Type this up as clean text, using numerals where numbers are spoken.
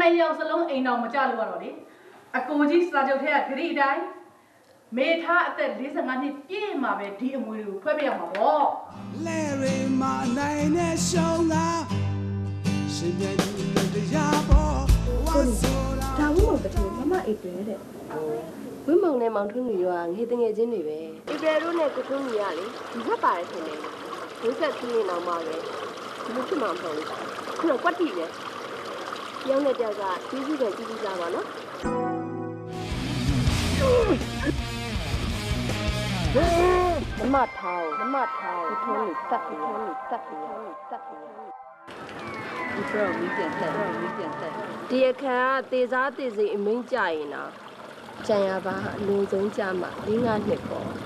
ယောက်စလုံးအိမ်တော်မကြလို့ရတော့လေအကိုကြီးစာချုပ်ထဲကဂရိအတိုင်းမေထားအသက်45နှစ်ပြည့်မှာပဲဒီအမွေတွေကိုဖွဲ့ပြရမှာပေါ့လဲရီမာနိုင်နဲ့ရှုံးတာရှင်ပြန်ကြည့်လို့တရားပေါ်ဝါဆိုတာဒါဝိမောင်တကယ်မမအိတ်တယ်တဲ့ဝိမောင်နဲ့မောင်ထွန်းလူရောငေတငယ်ချင်းတွေပဲဧပြီတို့နဲ့ကိုထွန်းလူရလေဒီဘက်ပါတယ်ထင်တယ်ဝိဆက်ပြီးနေအောင်ပါပဲဒီလိုဖြစ်မှာမဟုတ်ဘူးခုတော့ကွက်တိပဲပြောင်းတဲ့တောက်ကကြီးကြီးပဲကြီးကြီးစားပါနော်မမထောင်းကိုထွန်းလူတက်ပြီးဒီတော့မင်းပြန်တက်ဒီအခါကတေစားတေစီအမင်းကြရင်တော့ကြံရပါအလုံးစုံကြမှာ၄-၅နှစ်ပေါ့